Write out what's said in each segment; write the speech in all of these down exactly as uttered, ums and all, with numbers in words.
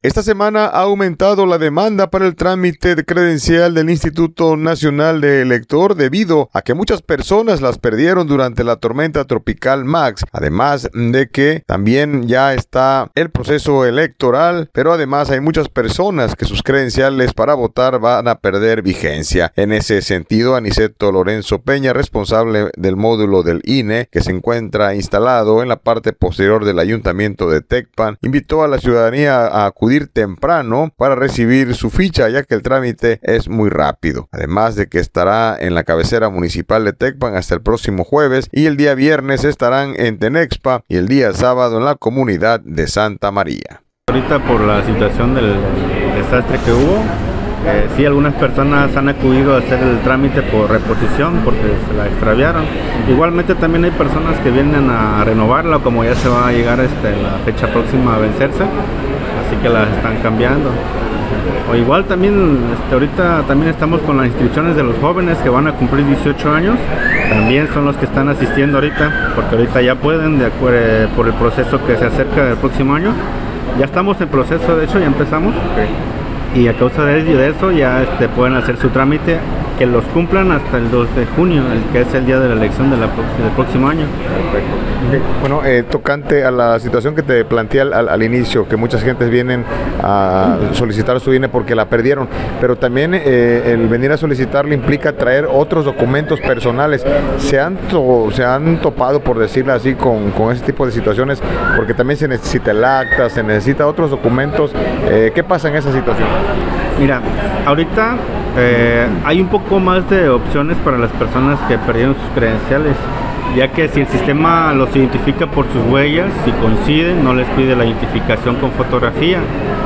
Esta semana ha aumentado la demanda para el trámite de credencial del Instituto Nacional de Elector debido a que muchas personas las perdieron durante la tormenta tropical Max, además de que también ya está el proceso electoral, pero además hay muchas personas que sus credenciales para votar van a perder vigencia. En ese sentido, Aniceto Lorenzo Peña, responsable del módulo del I N E que se encuentra instalado en la parte posterior del Ayuntamiento de Tecpan, invitó a la ciudadanía a acudir temprano para recibir su ficha, ya que el trámite es muy rápido. Además de que estará en la cabecera municipal de Tecpan hasta el próximo jueves, y el día viernes estarán en Tenexpa y el día sábado en la comunidad de Santa María. Ahorita por la situación del desastre que hubo, eh, sí, algunas personas han acudido a hacer el trámite por reposición porque se la extraviaron. Igualmente también hay personas que vienen a renovarla, como ya se va a llegar este, la fecha próxima a vencerse, así que las están cambiando. O igual también este, ahorita también estamos con las inscripciones de los jóvenes que van a cumplir dieciocho años, también son los que están asistiendo ahorita, porque ahorita ya pueden, de acuerdo por el proceso que se acerca del próximo año. Ya estamos en proceso, de hecho ya empezamos. Okay. Y a causa de eso ya este, pueden hacer su trámite, que los cumplan hasta el dos de junio, el que es el día de la elección de la, del próximo año. Perfecto. Okay. Bueno, eh, tocante a la situación que te planteé al, al, al inicio, que muchas gentes vienen a solicitar su I N E porque la perdieron, pero también eh, el venir a solicitarlo implica traer otros documentos personales. ¿Se han, to, se han topado, por decirlo así, con, con ese tipo de situaciones? Porque también se necesita el acta, se necesita otros documentos. Eh, ¿Qué pasa en esa situación? Mira, ahorita eh, hay un poco más de opciones para las personas que perdieron sus credenciales, ya que si el sistema los identifica por sus huellas, si coinciden, no les pide la identificación con fotografía.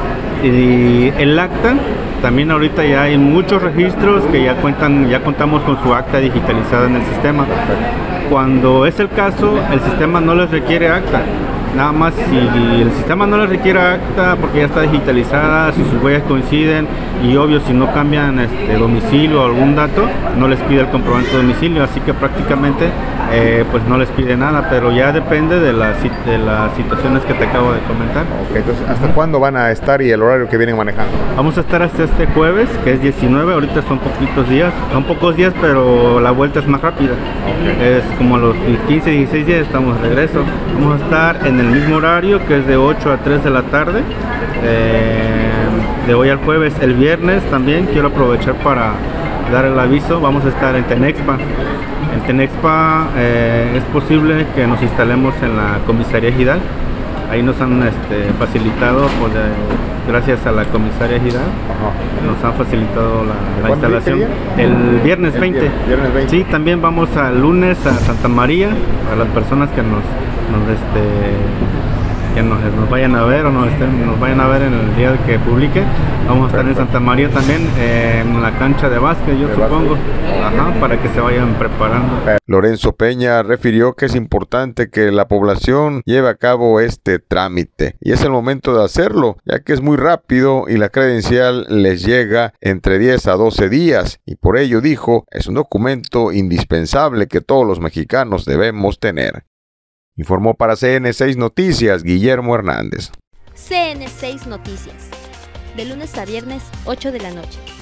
Y el acta, también ahorita ya hay muchos registros que ya cuentan, ya contamos con su acta digitalizada en el sistema. Cuando es el caso, el sistema no les requiere acta. Nada más si el sistema no les requiere acta porque ya está digitalizada, si sus huellas coinciden y obvio si no cambian este domicilio o algún dato, no les pide el comprobante de domicilio, así que prácticamente eh, pues no les pide nada, pero ya depende de, la, de las situaciones que te acabo de comentar. Ok, entonces ¿hasta cuándo van a estar y el horario que vienen manejando? Vamos a estar hasta este jueves, que es diecinueve, ahorita son poquitos días, son pocos días, pero la vuelta es más rápida. Okay. Es como a los quince, dieciséis días estamos de regreso. Vamos a estar en el mismo horario, que es de ocho a tres de la tarde, eh, de hoy al jueves. El viernes también quiero aprovechar para dar el aviso, vamos a estar en Tenexpa. En Tenexpa eh, es posible que nos instalemos en la comisaría Ejidal. Ahí nos han este, facilitado, pues, eh, gracias a la comisaria Ejidal, nos han facilitado la, la instalación. El viernes veinte. Viernes veinte. Sí, también vamos al lunes a Santa María, a las personas que nos, nos este, que nos, nos vayan a ver o nos, estén, nos vayan a ver en el día que publique. Vamos a estar Perfecto. en Santa María también, eh, en la cancha de básquet, yo de supongo, Ajá, para que se vayan preparando. Lorenzo Peña refirió que es importante que la población lleve a cabo este trámite y es el momento de hacerlo, ya que es muy rápido y la credencial les llega entre diez a doce días y por ello, dijo, es un documento indispensable que todos los mexicanos debemos tener. Informó para C N seis Noticias, Guillermo Hernández. C N seis Noticias, de lunes a viernes, ocho de la noche.